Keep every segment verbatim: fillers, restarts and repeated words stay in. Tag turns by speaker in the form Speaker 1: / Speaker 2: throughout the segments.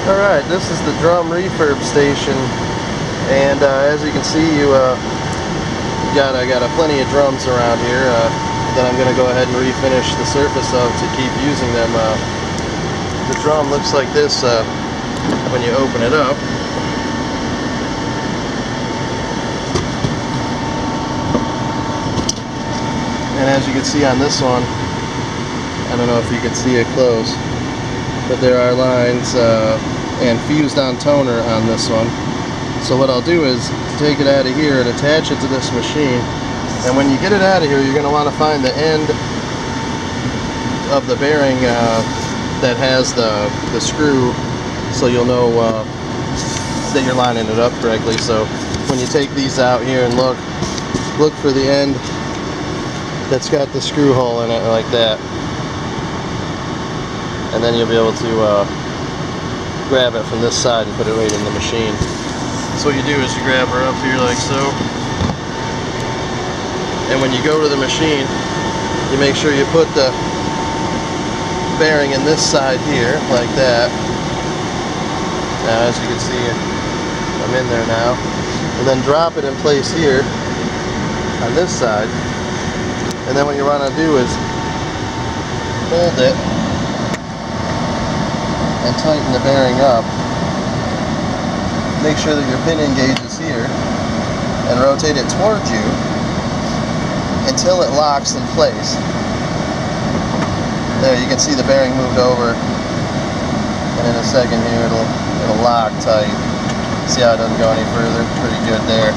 Speaker 1: Alright, this is the drum refurb station, and uh, as you can see, you uh, got I got a plenty of drums around here uh, that I'm going to go ahead and refinish the surface of to keep using them. Uh, the drum looks like this uh, when you open it up. And as you can see on this one, I don't know if you can see it close, but there are lines uh, and fused on toner on this one. So what I'll do is take it out of here and attach it to this machine, and when you get it out of here, you're going to want to find the end of the bearing uh, that has the, the screw, so you'll know uh, that you're lining it up correctly. So when you take these out here and look, look for the end that's got the screw hole in it like that, and then you'll be able to uh, grab it from this side and put it right in the machine. So what you do is you grab her up here like so, and when you go to the machine, you make sure you put the bearing in this side here like that. Now as you can see, I'm in there now, and then drop it in place here on this side, and then what you want to do is hold it and tighten the bearing up. Make sure that your pinion gauge is here, and rotate it towards you until it locks in place. There, you can see the bearing moved over, and in a second here it'll it'll lock tight. See how it doesn't go any further? Pretty good there.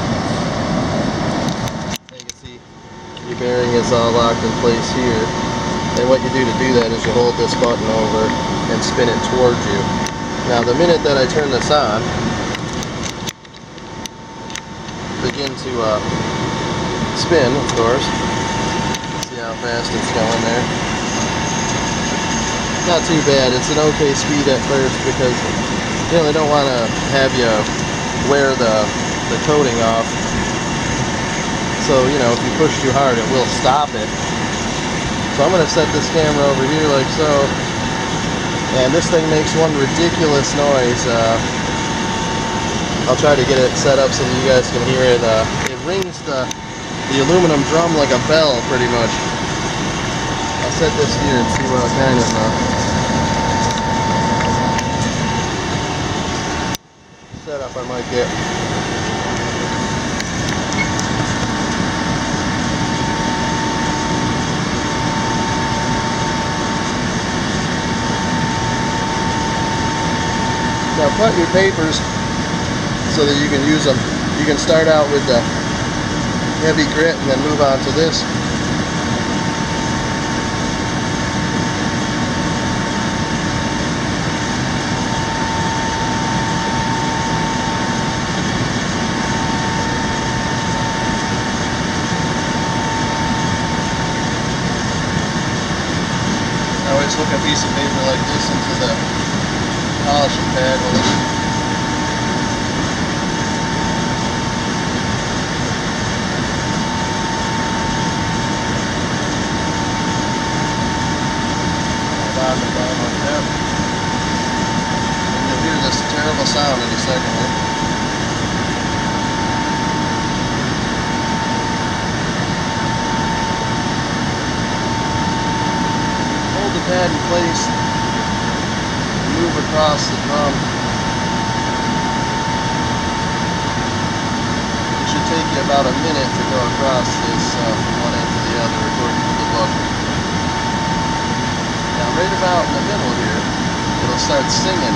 Speaker 1: You can see your bearing is all locked in place here, and what you do to do that is you hold this button over and spin it towards you. Now the minute that I turn this on, begin to uh, spin, of course. See how fast it's going there. Not too bad. It's an okay speed at first because you know they don't want to have you wear the the coating off. So you know if you push too hard, it will stop it. So I'm going to set this camera over here like so, and this thing makes one ridiculous noise. Uh, I'll try to get it set up so that you guys can hear it. Uh, it rings the, the aluminum drum like a bell, pretty much. I'll set this here and see what kind of uh, setup I might get. Now cut your papers so that you can use them. You can start out with the heavy grit and then move on to this. I always hook a piece of paper like this into the polishing pad with it. You'll hear this terrible sound in a second here. Hold the pad in place and move across the drum. It should take you about a minute to go across this uh, from one end to the other according to the book. Now right about in the middle here, it'll start singing.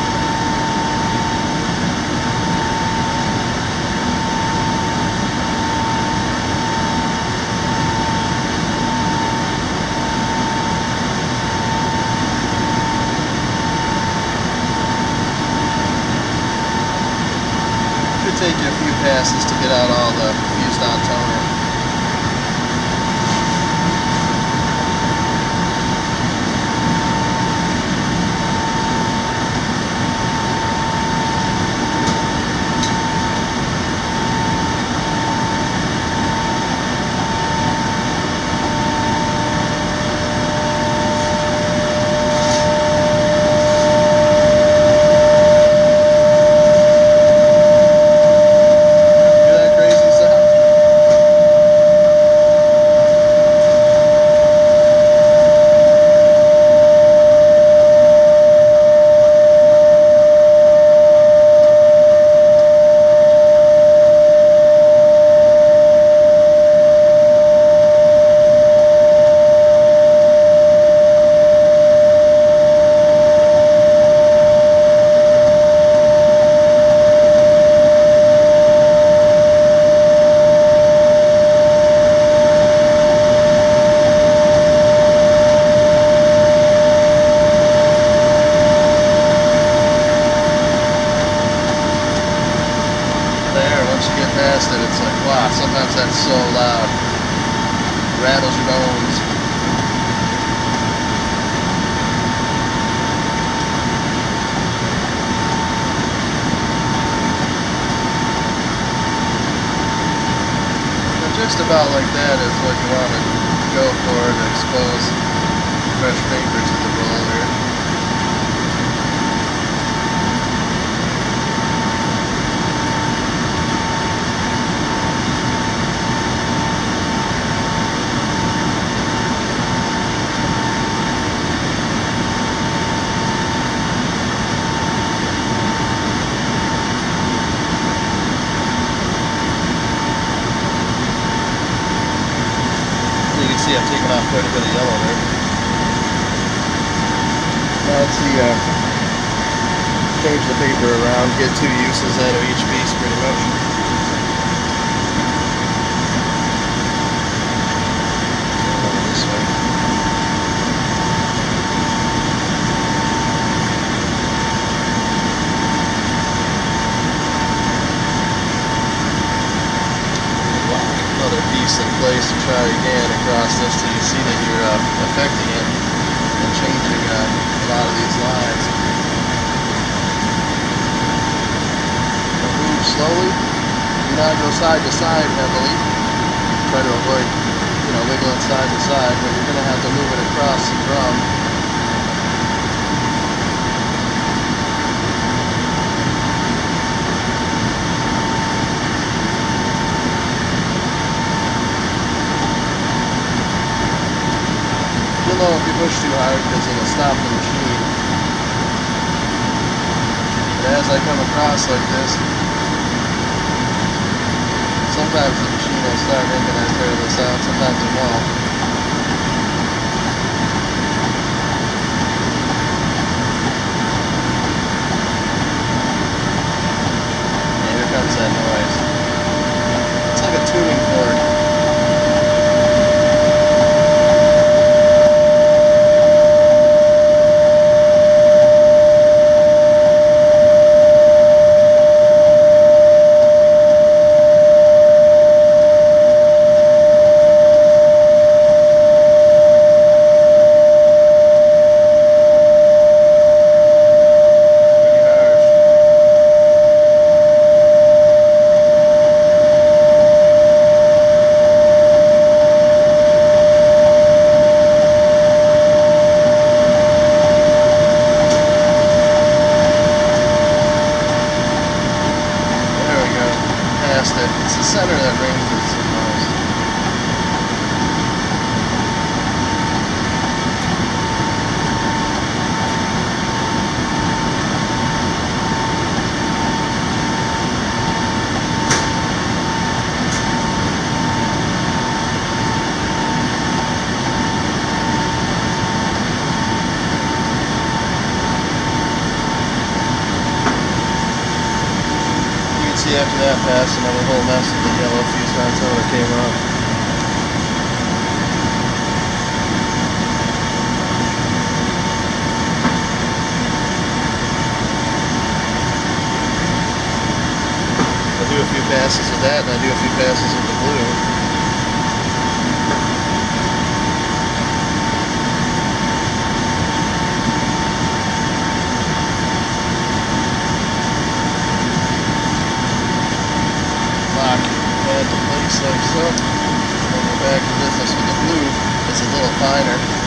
Speaker 1: Should take you a few passes to get out all the fused on toner. once you get past it, it's like, wow, sometimes that's so loud. Rattles your bones. And just about like that is what you want to go for to expose fresh paper to the roller. See, I've taken off quite a bit of yellow there. Now let's see, uh, change the paper around, get two uses out of each piece pretty much. Over this way. Another piece in place to try again across this till you see that you're uh, affecting it and changing uh, a lot of these lines. Now move slowly. Do not go side to side heavily. Try to avoid, you know, wiggling side to side, but you're going to have to move it across the drum. You'll know if you push too hard because it'll stop the machine. But as I come across like this, sometimes the machine will start making that terrible sound, sometimes it won't. And here comes that noise. It's like a tuning fork. It's the center that ranges the most. See, after that pass, another whole mess of the yellow fuse mount toner came up. I do a few passes with that, and I do a few passes with the blue. Add the place like so. When we're back to business with the blue, it's a little finer.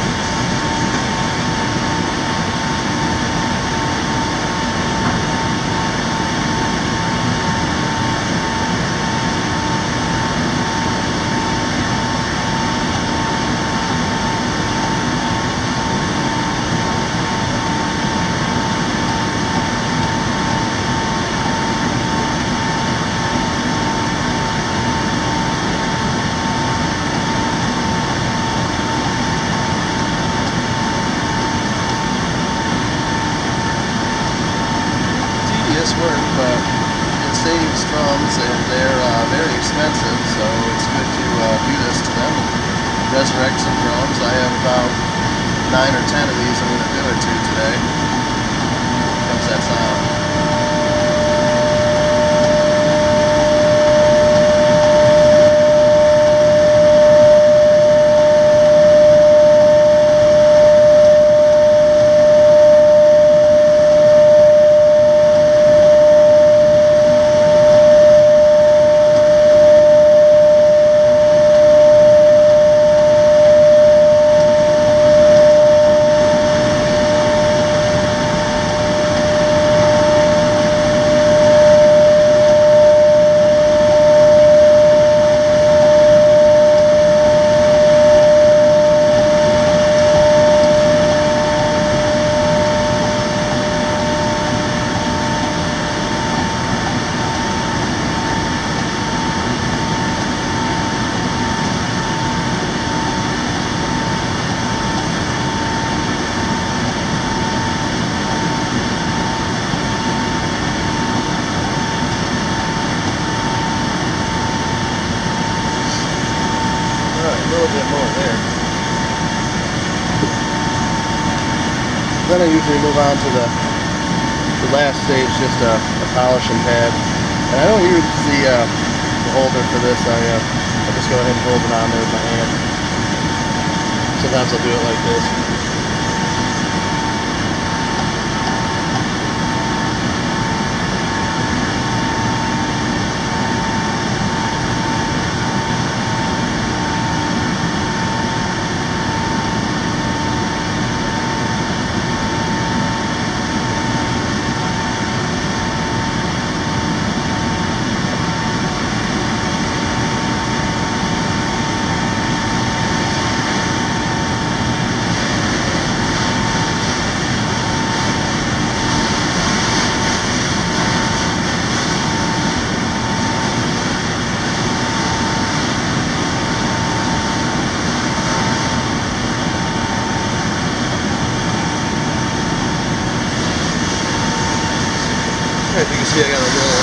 Speaker 1: Work, but it saves drums and they're uh, very expensive, so it's good to uh, do this to them and resurrect some drums. I have about nine or ten of these I'm going to do it to today. Here comes that sound. Then I usually move on to the, the last stage, just a, a polishing pad. And I don't use the, uh, the holder for this. I, uh, I just go ahead and hold it on there with my hand. Sometimes I'll do it like this. As you can see, I got a little,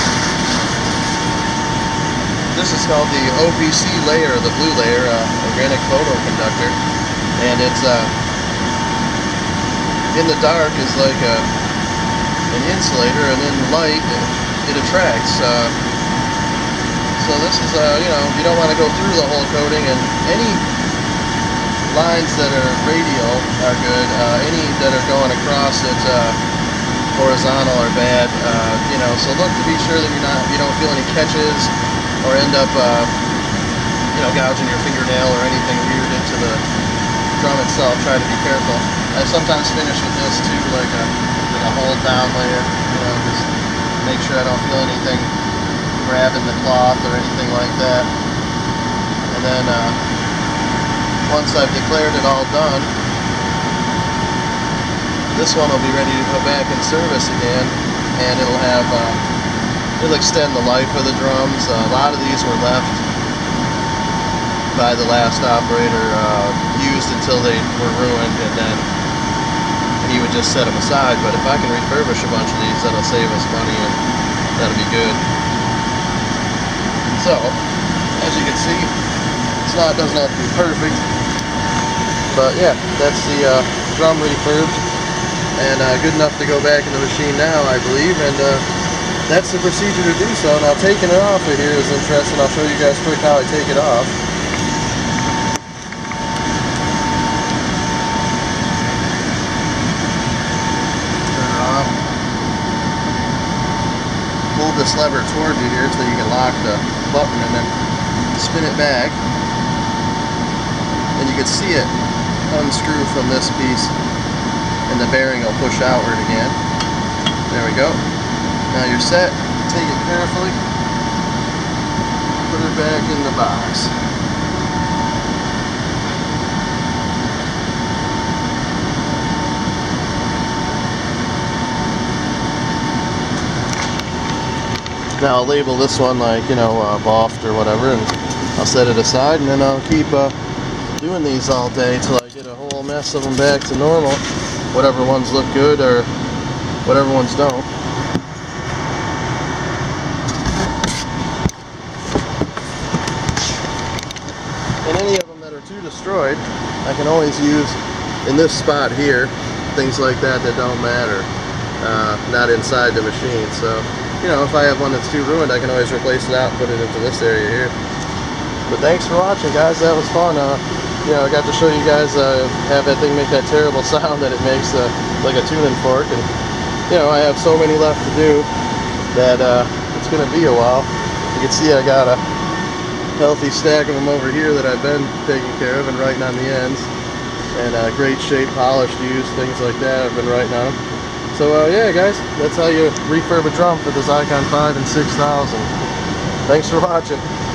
Speaker 1: this is called the O P C layer, the blue layer, uh, organic photoconductor, and it's uh, in the dark is like a, an insulator, and in light it, it attracts. Uh, so this is, uh, you know, you don't want to go through the whole coating, and any lines that are radial are good. Uh, any that are going across it, uh, horizontal are bad, uh, you know, so look to be sure that you're not, you don't feel any catches or end up, uh, you know, gouging your fingernail or anything weird into the drum itself. Try to be careful. I sometimes finish with this too, like a, like a hold down layer, you know, just make sure I don't feel anything grabbing the cloth or anything like that. And then, uh, once I've declared it all done, this one will be ready to go back in service again, and it'll have, uh, it'll extend the life of the drums. Uh, a lot of these were left by the last operator, uh, used until they were ruined, and then he would just set them aside. But if I can refurbish a bunch of these, that'll save us money, and that'll be good. So, as you can see, it's not, doesn't have to be perfect, but yeah, that's the uh, drum refurbed. And uh, good enough to go back in the machine now, I believe, and uh, that's the procedure to do so. Now, taking it off of here is interesting. I'll show you guys quick how I take it off. Turn it off. Pull this lever towards you here so you can lock the button, and then spin it back. And you can see it unscrew from this piece, and the bearing will push outward again. There we go. Now you're set. Take it carefully. Put it back in the box. Now I'll label this one like, you know, uh, Boft or whatever, and I'll set it aside, and then I'll keep uh, doing these all day till I get a whole mess of them back to normal. Whatever ones look good or whatever ones don't. And any of them that are too destroyed, I can always use in this spot here, things like that that don't matter, uh, not inside the machine. So, you know, if I have one that's too ruined, I can always replace it out and put it into this area here. But thanks for watching, guys. That was fun. Uh, You know, I got to show you guys uh, have that thing make that terrible sound that it makes, uh, like a tuning fork. And you know, I have so many left to do that uh, it's going to be a while. You can see I got a healthy stack of them over here that I've been taking care of and writing on the ends. And uh, great shape, polished, used, things like that. I've been writing on them. So uh, yeah, guys, that's how you refurb a drum for the XEIKON five and six thousand. Thanks for watching.